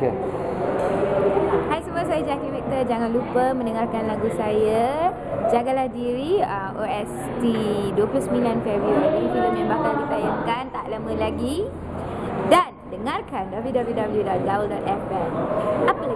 Okey. Hai semua, saya Jackie Victor. Jangan lupa mendengarkan lagu saya Jagalah Diri, OST 29 Februari. Filem yang bakal ditayangkan tak lama lagi. Dan dengarkan www.gaul.fm. Apa